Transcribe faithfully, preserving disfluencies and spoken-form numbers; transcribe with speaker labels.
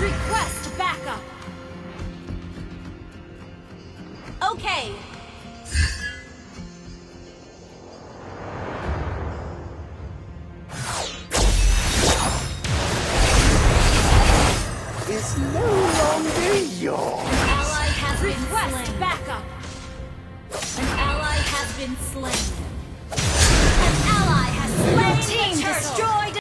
Speaker 1: Request backup. Okay.
Speaker 2: Is no longer yours.
Speaker 1: An ally has Request been slain. Backup. An ally has been slain. An ally has slain. Your team destroyed.